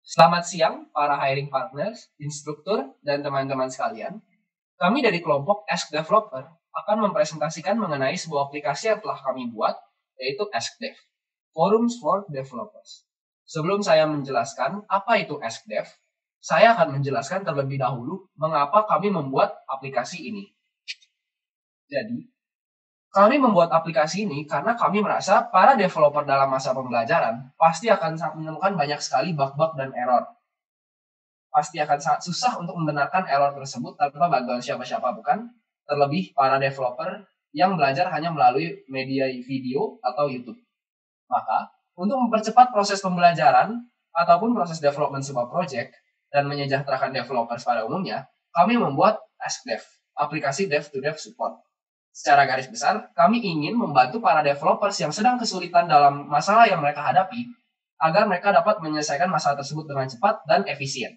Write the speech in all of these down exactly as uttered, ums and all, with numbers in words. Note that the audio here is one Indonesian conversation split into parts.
Selamat siang, para hiring partners, instruktur, dan teman-teman sekalian. Kami dari kelompok Ask Developer akan mempresentasikan mengenai sebuah aplikasi yang telah kami buat, yaitu AskDev, Forums for Developers. Sebelum saya menjelaskan apa itu AskDev, saya akan menjelaskan terlebih dahulu mengapa kami membuat aplikasi ini. Jadi, kami membuat aplikasi ini karena kami merasa para developer dalam masa pembelajaran pasti akan menemukan banyak sekali bug-bug dan error. Pasti akan sangat susah untuk membenarkan error tersebut tanpa bantuan siapa-siapa, bukan? Terlebih para developer yang belajar hanya melalui media video atau YouTube. Maka, untuk mempercepat proses pembelajaran ataupun proses development sebuah project dan menyejahterakan developers pada umumnya, kami membuat AskDev, aplikasi dev-to-dev support. Secara garis besar, kami ingin membantu para developers yang sedang kesulitan dalam masalah yang mereka hadapi agar mereka dapat menyelesaikan masalah tersebut dengan cepat dan efisien.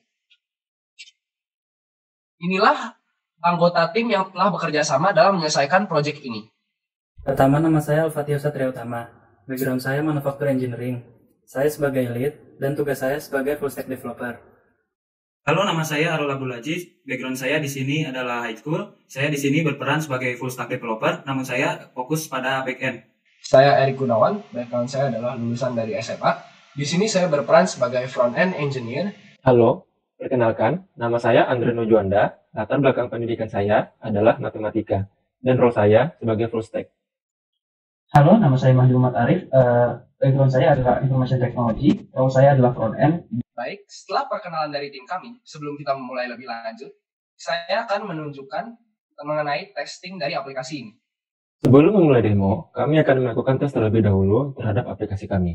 Inilah anggota tim yang telah bekerja sama dalam menyelesaikan proyek ini. Pertama, nama saya Al-Fatih Satria Utama. Background saya manufacture engineering. Saya sebagai lead dan tugas saya sebagai full stack developer. Halo, nama saya Arul Abdul Aziz. Background saya di sini adalah high school. Saya di sini berperan sebagai full stack developer, namun saya fokus pada back-end. Saya Erik Gunawan. Background saya adalah lulusan dari S M A. Di sini saya berperan sebagai front-end engineer. Halo, perkenalkan, nama saya Andre Nujuanda. Latar belakang pendidikan saya adalah matematika dan role saya sebagai full stack. Halo, nama saya Mahdi Muhammad Arif. Uh, background saya adalah information technology. Role saya adalah front-end. Baik, setelah perkenalan dari tim kami, sebelum kita memulai lebih lanjut, saya akan menunjukkan mengenai testing dari aplikasi ini. Sebelum memulai demo, kami akan melakukan tes terlebih dahulu terhadap aplikasi kami.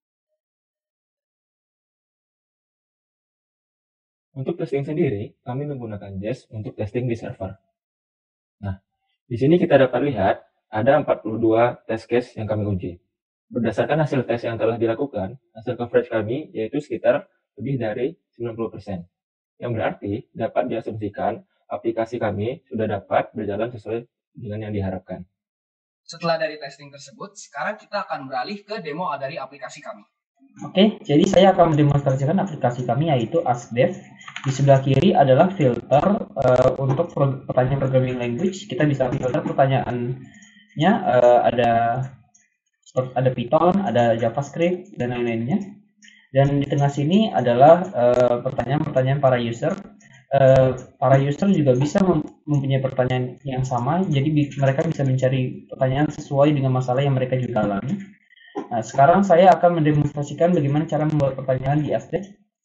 Untuk testing sendiri, kami menggunakan Jest untuk testing di server. Nah, di sini kita dapat lihat ada empat puluh dua test case yang kami uji. Berdasarkan hasil tes yang telah dilakukan, hasil coverage kami yaitu sekitar lebih dari sembilan puluh persen. Yang berarti dapat diasumsikan aplikasi kami sudah dapat berjalan sesuai dengan yang diharapkan. Setelah dari testing tersebut, sekarang kita akan beralih ke demo dari aplikasi kami. Oke, jadi saya akan mendemonstrasikan aplikasi kami yaitu AskDev. Di sebelah kiri adalah filter uh, untuk pertanyaan programming language. Kita bisa filter pertanyaannya, uh, ada ada Python, ada JavaScript, dan lain-lainnya. Dan di tengah sini adalah uh, pertanyaan-pertanyaan para user. Uh, para user juga bisa mempunyai pertanyaan yang sama, jadi mereka bisa mencari pertanyaan sesuai dengan masalah yang mereka juga alami. Nah, sekarang saya akan mendemonstrasikan bagaimana cara membuat pertanyaan di AskDev.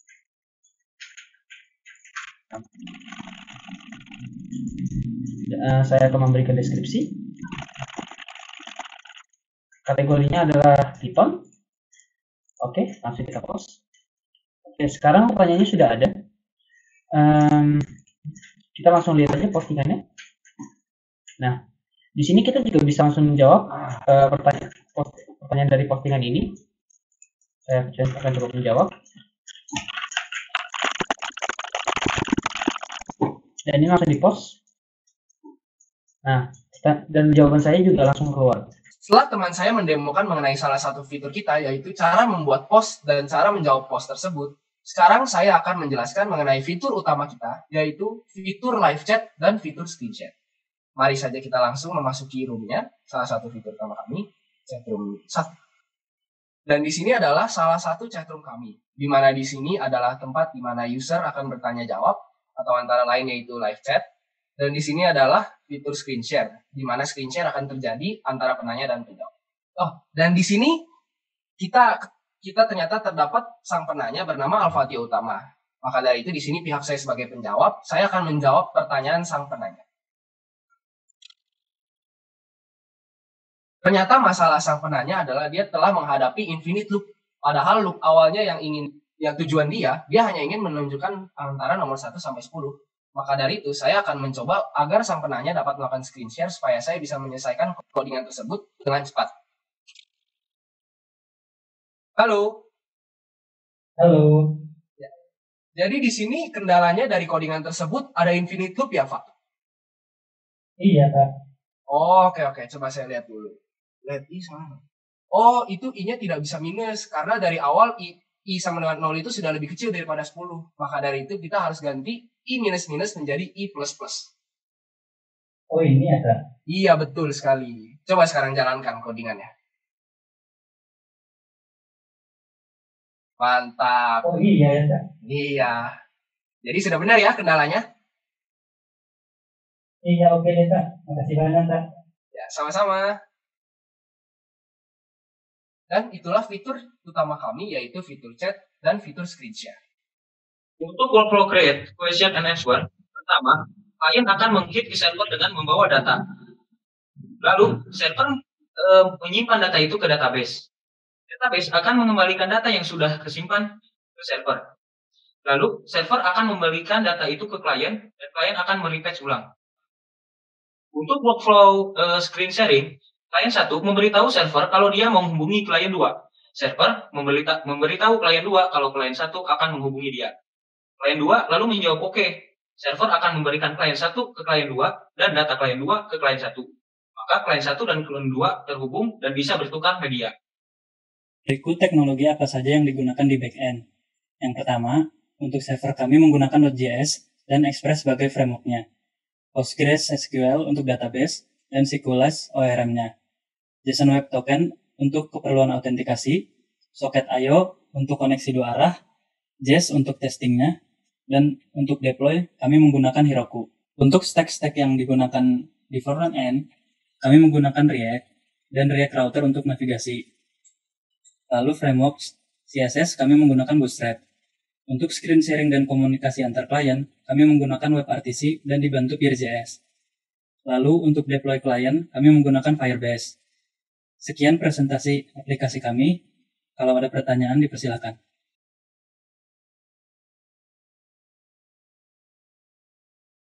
Uh, saya akan memberikan deskripsi. Kategorinya adalah Python. Oke, langsung kita pause. Oke, sekarang pertanyaannya sudah ada. Um, kita langsung lihat aja postingannya. Nah, di sini kita juga bisa langsung menjawab uh, pertanyaan, pertanyaan dari postingan ini. Saya akan coba menjawab. Dan ini langsung di-post. Nah, dan jawaban saya juga langsung keluar. Setelah teman saya mendemokan mengenai salah satu fitur kita, yaitu cara membuat post dan cara menjawab post tersebut, sekarang saya akan menjelaskan mengenai fitur utama kita, yaitu fitur live chat dan fitur screen share. Mari saja kita langsung memasuki room-nya, salah satu fitur utama kami, chatroom satu. Dan di sini adalah salah satu chatroom kami, di mana di sini adalah tempat di mana user akan bertanya jawab, atau antara lain yaitu live chat. Dan di sini adalah fitur screen share, di mana screen share akan terjadi antara penanya dan penjawab. Oh, dan di sini kita kita ternyata terdapat sang penanya bernama Al-Fatih Utama. Maka dari itu di sini pihak saya sebagai penjawab, saya akan menjawab pertanyaan sang penanya. Ternyata masalah sang penanya adalah dia telah menghadapi infinite loop. Padahal loop awalnya yang ingin yang tujuan dia, dia hanya ingin menunjukkan antara nomor satu sampai sepuluh. Maka dari itu, saya akan mencoba agar sang penanya dapat melakukan screen share supaya saya bisa menyelesaikan codingan tersebut dengan cepat. Halo. Halo. Ya. Jadi di sini kendalanya dari codingan tersebut ada infinite loop ya, Pak? Iya, Pak. Oh, oke, oke. Coba saya lihat dulu. Lihat I sama. Oh, itu I-nya tidak bisa minus karena dari awal I I sama dengan nol itu sudah lebih kecil daripada sepuluh. Maka dari itu kita harus ganti I minus minus menjadi I plus plus. Oh ini ada. Iya betul sekali. Coba sekarang jalankan codingannya. Mantap. Oh iya ya. Iya. Jadi sudah benar ya kendalanya? Iya oke deh Kak. Makasih banyak Kak. Ya sama-sama. Dan itulah fitur utama kami, yaitu fitur chat dan fitur screen share. Untuk workflow create, question and answer, pertama, klien akan menghit ke server dengan membawa data. Lalu, server e, menyimpan data itu ke database. Database akan mengembalikan data yang sudah kesimpan ke server. Lalu, server akan membalikan data itu ke klien, dan klien akan merefresh ulang. Untuk workflow e, screen sharing, klien satu memberitahu server kalau dia mau menghubungi klien dua. Server memberita memberitahu klien dua kalau klien satu akan menghubungi dia. Klien dua lalu menjawab oke. Okay. Server akan memberikan klien satu ke klien dua dan data klien dua ke klien satu. Maka klien satu dan klien dua terhubung dan bisa bertukar media. Berikut teknologi apa saja yang digunakan di backend. Yang pertama, untuk server kami menggunakan Node.js dan Express sebagai framework-nya. PostgreSQL untuk database dan SQLite O R M-nya. JSON Web Token untuk keperluan autentikasi, Socket I O untuk koneksi dua arah, Jest untuk testingnya, dan untuk deploy kami menggunakan Heroku. Untuk stack-stack yang digunakan di front end, kami menggunakan React dan React Router untuk navigasi. Lalu framework C S S kami menggunakan Bootstrap. Untuk screen sharing dan komunikasi antar klien, kami menggunakan WebRTC dan dibantu Peer.js. Lalu untuk deploy klien, kami menggunakan Firebase. Sekian presentasi aplikasi kami. Kalau ada pertanyaan, dipersilakan.